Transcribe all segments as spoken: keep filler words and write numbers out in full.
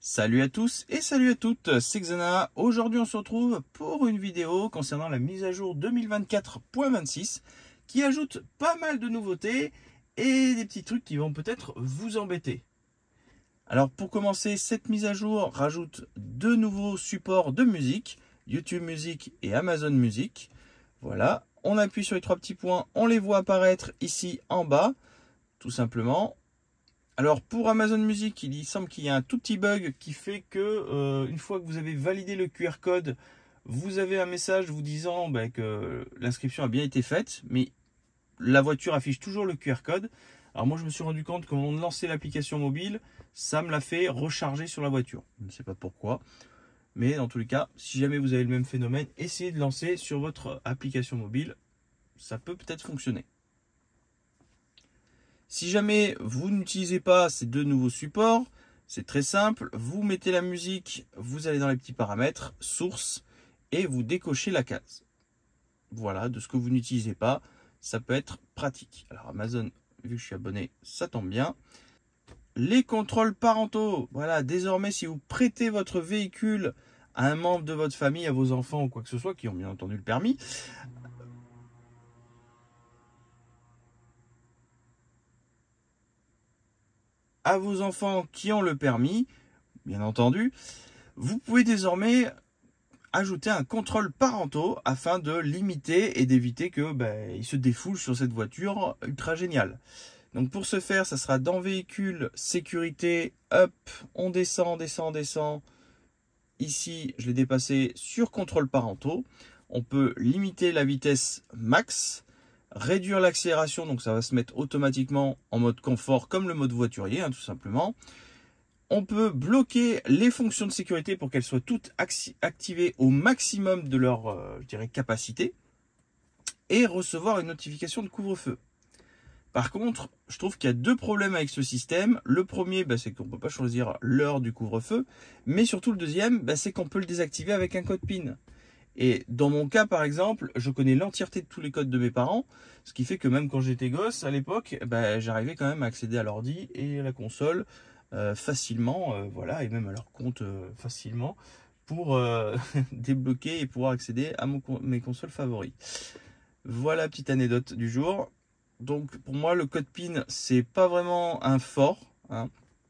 Salut à tous et salut à toutes, c'est Xana. Aujourd'hui on se retrouve pour une vidéo concernant la mise à jour deux mille vingt-quatre point vingt-six qui ajoute pas mal de nouveautés et des petits trucs qui vont peut-être vous embêter. Alors pour commencer, cette mise à jour rajoute deux nouveaux supports de musique, YouTube Music et Amazon Music. Voilà, on appuie sur les trois petits points, on les voit apparaître ici en bas, tout simplement. Alors pour Amazon Music, il semble qu'il y a un tout petit bug qui fait que euh, une fois que vous avez validé le Q R code, vous avez un message vous disant bah, que l'inscription a bien été faite, mais la voiture affiche toujours le Q R code. Alors moi je me suis rendu compte quand on lançait l'application mobile, ça me l'a fait recharger sur la voiture. Je ne sais pas pourquoi, mais dans tous les cas, si jamais vous avez le même phénomène, essayez de lancer sur votre application mobile, ça peut peut-être fonctionner. Si jamais vous n'utilisez pas ces deux nouveaux supports, c'est très simple. Vous mettez la musique, vous allez dans les petits paramètres, source, et vous décochez la case. Voilà, de ce que vous n'utilisez pas, ça peut être pratique. Alors Amazon, vu que je suis abonné, ça tombe bien. Les contrôles parentaux. Voilà, désormais, si vous prêtez votre véhicule à un membre de votre famille, à vos enfants ou quoi que ce soit, qui ont bien entendu le permis, à vos enfants qui ont le permis, bien entendu, vous pouvez désormais ajouter un contrôle parentaux afin de limiter et d'éviter que ben, ils se défoulent sur cette voiture ultra géniale. Donc pour ce faire, ça sera dans véhicule, sécurité, up, on descend, on descend, on descend. Ici, je l'ai dépassé sur contrôle parentaux. On peut limiter la vitesse max, réduire l'accélération, donc ça va se mettre automatiquement en mode confort comme le mode voiturier, hein, tout simplement. On peut bloquer les fonctions de sécurité pour qu'elles soient toutes activées au maximum de leur euh, je dirais, capacité et recevoir une notification de couvre-feu. Par contre, je trouve qu'il y a deux problèmes avec ce système. Le premier, bah, c'est qu'on ne peut pas choisir l'heure du couvre-feu, mais surtout le deuxième, bah, c'est qu'on peut le désactiver avec un code PIN. Et dans mon cas, par exemple, je connais l'entièreté de tous les codes de mes parents, ce qui fait que même quand j'étais gosse, à l'époque, bah, j'arrivais quand même à accéder à l'ordi et à la console euh, facilement, euh, voilà, et même à leur compte euh, facilement, pour euh, débloquer et pouvoir accéder à mon, mes consoles favoris. Voilà, petite anecdote du jour. Donc pour moi, le code PIN, c'est pas vraiment un fort, hein,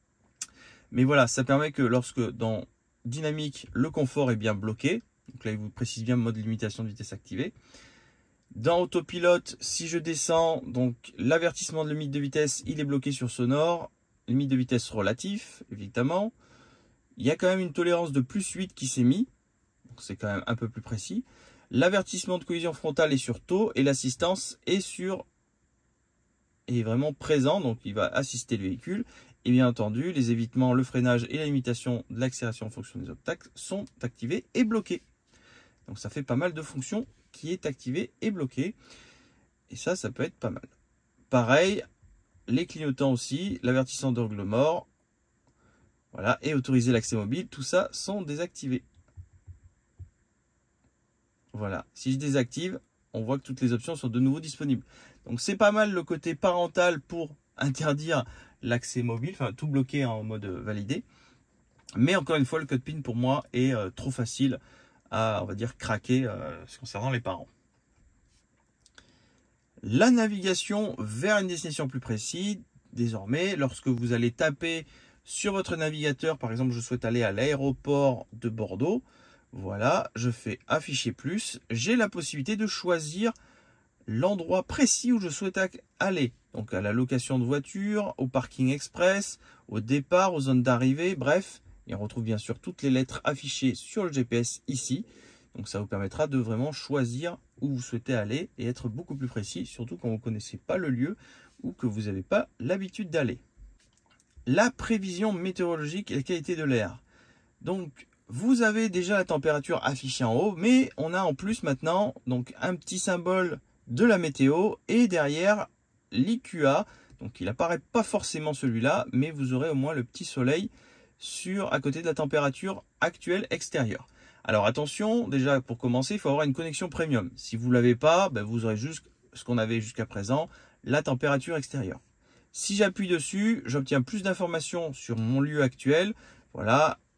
mais voilà, ça permet que lorsque dans dynamique, le confort est bien bloqué. Donc là, il vous précise bien mode limitation de vitesse activée. Dans autopilote, si je descends, donc l'avertissement de limite de vitesse, il est bloqué sur sonore. Limite de vitesse relatif, évidemment. Il y a quand même une tolérance de plus huit qui s'est mis. Donc c'est quand même un peu plus précis. L'avertissement de collision frontale est sur taux et l'assistance est sur est vraiment présent. Donc il va assister le véhicule. Et bien entendu, les évitements, le freinage et la limitation de l'accélération en fonction des obstacles sont activés et bloqués. Donc ça fait pas mal de fonctions qui est activé et bloqué. Et ça, ça peut être pas mal. Pareil, les clignotants aussi, l'avertissement d'angle mort. Voilà, et autoriser l'accès mobile, tout ça sont désactivés. Voilà, si je désactive, on voit que toutes les options sont de nouveau disponibles. Donc c'est pas mal le côté parental pour interdire l'accès mobile, enfin tout bloquer en mode validé. Mais encore une fois, le code PIN pour moi est euh, trop facile à, on va dire, craquer euh, concernant les parents. La navigation vers une destination plus précise, désormais, lorsque vous allez taper sur votre navigateur, par exemple, je souhaite aller à l'aéroport de Bordeaux, voilà, je fais afficher plus, j'ai la possibilité de choisir l'endroit précis où je souhaite aller. Donc à la location de voiture, au parking express, au départ, aux zones d'arrivée, bref. Et on retrouve bien sûr toutes les lettres affichées sur le G P S ici. Donc ça vous permettra de vraiment choisir où vous souhaitez aller et être beaucoup plus précis, surtout quand vous ne connaissez pas le lieu ou que vous n'avez pas l'habitude d'aller. La prévision météorologique et la qualité de l'air. Donc vous avez déjà la température affichée en haut, mais on a en plus maintenant donc un petit symbole de la météo et derrière l'I Q A. Donc il apparaît pas forcément celui-là, mais vous aurez au moins le petit soleil sur à côté de la température actuelle extérieure. Alors attention, déjà pour commencer, il faut avoir une connexion premium. Si vous ne l'avez pas, ben vous aurez juste ce qu'on avait jusqu'à présent, la température extérieure. Si j'appuie dessus, j'obtiens plus d'informations sur mon lieu actuel. Voilà,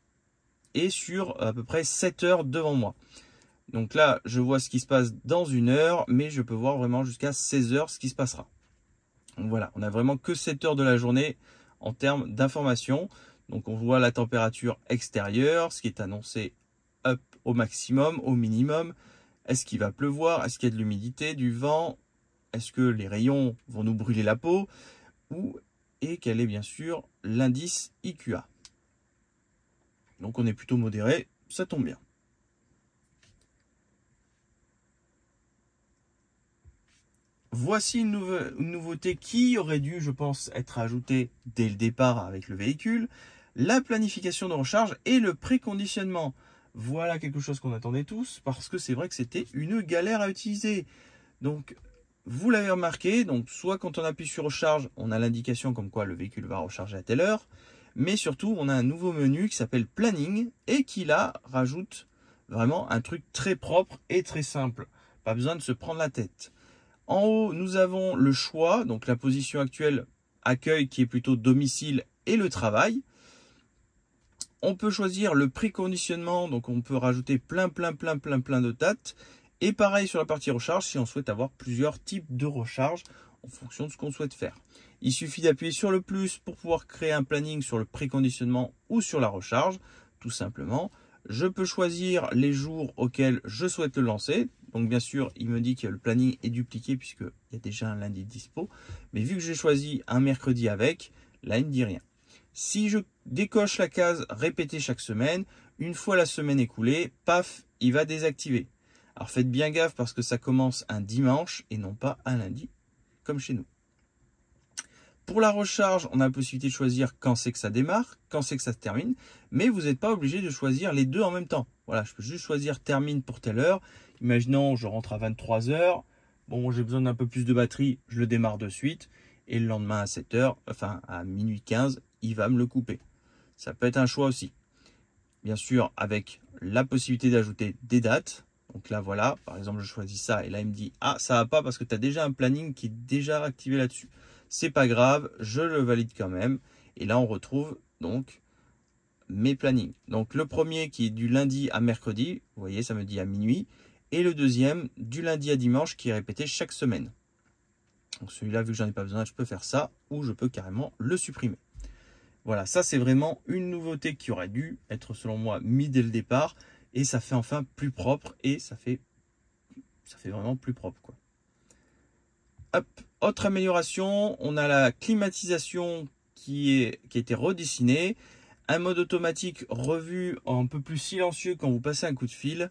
et sur à peu près sept heures devant moi. Donc là, je vois ce qui se passe dans une heure, mais je peux voir vraiment jusqu'à seize heures ce qui se passera. Donc voilà, on n'a vraiment que sept heures de la journée en termes d'information. Donc on voit la température extérieure, ce qui est annoncé up au maximum, au minimum. Est-ce qu'il va pleuvoir? Est-ce qu'il y a de l'humidité, du vent? Est-ce que les rayons vont nous brûler la peau? Ou, et quel est bien sûr l'indice I Q A. Donc on est plutôt modéré, ça tombe bien. Voici une, nouve une nouveauté qui aurait dû, je pense, être ajoutée dès le départ avec le véhicule. La planification de recharge et le préconditionnement. Voilà quelque chose qu'on attendait tous parce que c'est vrai que c'était une galère à utiliser. Donc, vous l'avez remarqué, donc soit quand on appuie sur recharge, on a l'indication comme quoi le véhicule va recharger à telle heure. Mais surtout, on a un nouveau menu qui s'appelle Planning et qui là rajoute vraiment un truc très propre et très simple. Pas besoin de se prendre la tête. En haut, nous avons le choix, donc la position actuelle accueil qui est plutôt domicile et le travail. On peut choisir le préconditionnement, donc on peut rajouter plein, plein, plein, plein, plein de dates. Et pareil sur la partie recharge, si on souhaite avoir plusieurs types de recharge en fonction de ce qu'on souhaite faire. Il suffit d'appuyer sur le plus pour pouvoir créer un planning sur le préconditionnement ou sur la recharge, tout simplement. Je peux choisir les jours auxquels je souhaite le lancer. Donc bien sûr, il me dit que le planning est dupliqué puisqu'il y a déjà un lundi dispo. Mais vu que j'ai choisi un mercredi avec, là il ne dit rien. Si je décoche la case répéter chaque semaine, une fois la semaine écoulée, paf, il va désactiver. Alors faites bien gaffe parce que ça commence un dimanche et non pas un lundi, comme chez nous. Pour la recharge, on a la possibilité de choisir quand c'est que ça démarre, quand c'est que ça se termine, mais vous n'êtes pas obligé de choisir les deux en même temps. Voilà, je peux juste choisir termine pour telle heure. Imaginons, je rentre à vingt-trois heures. Bon, j'ai besoin d'un peu plus de batterie, je le démarre de suite. Et le lendemain à sept heures, enfin à minuit quinze, il va me le couper. Ça peut être un choix aussi. Bien sûr, avec la possibilité d'ajouter des dates. Donc là, voilà, par exemple, je choisis ça et là, il me dit « Ah, ça va pas parce que tu as déjà un planning qui est déjà activé là-dessus. » C'est pas grave, je le valide quand même. Et là, on retrouve donc mes plannings. Donc le premier qui est du lundi à mercredi, vous voyez, ça me dit à minuit. Et le deuxième du lundi à dimanche qui est répété chaque semaine. Donc celui-là, vu que j'en ai pas besoin, je peux faire ça ou je peux carrément le supprimer. Voilà, ça c'est vraiment une nouveauté qui aurait dû être selon moi mis dès le départ. Et ça fait enfin plus propre et ça fait, ça fait vraiment plus propre, quoi. Hop. Autre amélioration, on a la climatisation qui, est, qui a été redessinée. Un mode automatique revu un peu plus silencieux quand vous passez un coup de fil.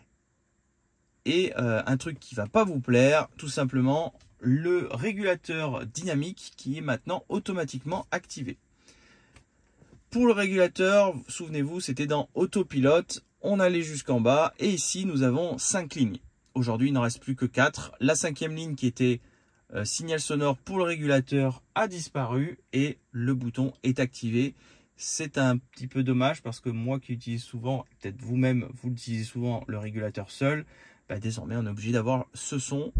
Et euh, un truc qui ne va pas vous plaire, tout simplement, le régulateur dynamique qui est maintenant automatiquement activé. Pour le régulateur, souvenez-vous, c'était dans autopilote. On allait jusqu'en bas et ici, nous avons cinq lignes. Aujourd'hui, il n'en reste plus que quatre. La cinquième ligne qui était euh, signal sonore pour le régulateur a disparu et le bouton est activé. C'est un petit peu dommage parce que moi qui utilise souvent, peut-être vous-même, vous utilisez souvent le régulateur seul, bah, désormais on est obligé d'avoir ce son.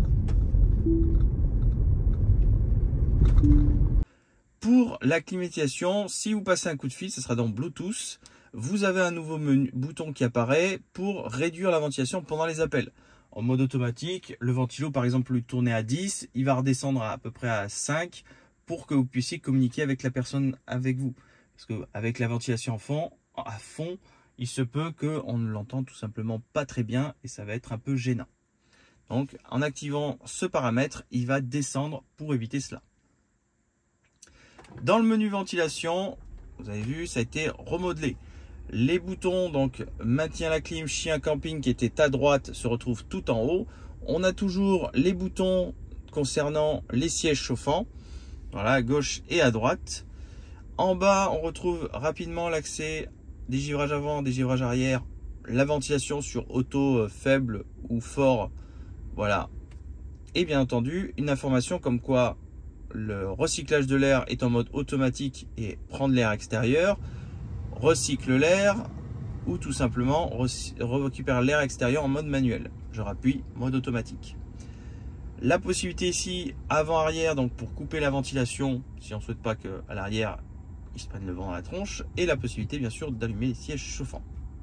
Pour la climatisation, si vous passez un coup de fil, ce sera dans Bluetooth. Vous avez un nouveau menu, bouton qui apparaît pour réduire la ventilation pendant les appels. En mode automatique, le ventilo par exemple lui tourner à dix, il va redescendre à, à peu près à cinq pour que vous puissiez communiquer avec la personne avec vous. Parce qu'avec la ventilation à fond, à fond, il se peut qu'on ne l'entende tout simplement pas très bien et ça va être un peu gênant. Donc en activant ce paramètre, il va descendre pour éviter cela. Dans le menu ventilation, vous avez vu, ça a été remodelé. Les boutons, donc maintien la clim, chien camping qui était à droite, se retrouvent tout en haut. On a toujours les boutons concernant les sièges chauffants, voilà, à gauche et à droite. En bas, on retrouve rapidement l'accès dégivrage avant, dégivrage arrière, la ventilation sur auto faible ou fort, voilà. Et bien entendu, une information comme quoi le recyclage de l'air est en mode automatique et prendre l'air extérieur, recycle l'air ou tout simplement récupère l'air extérieur en mode manuel. Je rappuie mode automatique. La possibilité ici avant-arrière, donc pour couper la ventilation si on ne souhaite pas qu'à l'arrière il se prenne le vent dans la tronche, et la possibilité bien sûr d'allumer les sièges chauffants.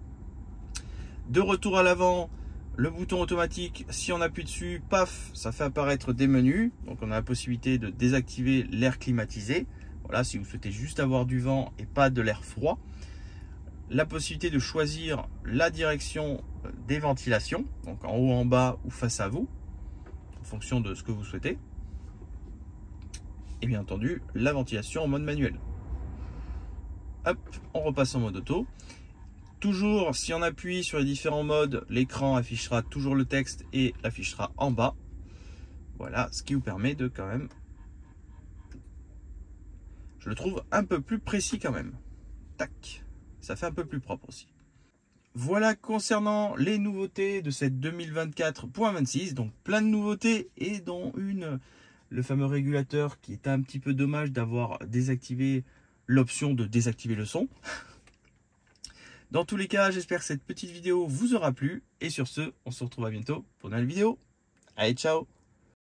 De retour à l'avant, le bouton automatique, si on appuie dessus, paf, ça fait apparaître des menus. Donc on a la possibilité de désactiver l'air climatisé. Voilà, si vous souhaitez juste avoir du vent et pas de l'air froid. La possibilité de choisir la direction des ventilations, donc en haut, en bas ou face à vous, en fonction de ce que vous souhaitez. Et bien entendu, la ventilation en mode manuel. Hop, on repasse en mode auto. Toujours, si on appuie sur les différents modes, l'écran affichera toujours le texte et l'affichera en bas. Voilà, ce qui vous permet de quand même, je le trouve un peu plus précis quand même. Tac, ça fait un peu plus propre aussi. Voilà concernant les nouveautés de cette deux mille vingt-quatre point vingt-six. Donc plein de nouveautés et dont une, le fameux régulateur qui est un petit peu dommage d'avoir désactivé l'option de désactiver le son. Dans tous les cas, j'espère que cette petite vidéo vous aura plu. Et sur ce, on se retrouve à bientôt pour une nouvelle vidéo. Allez, ciao!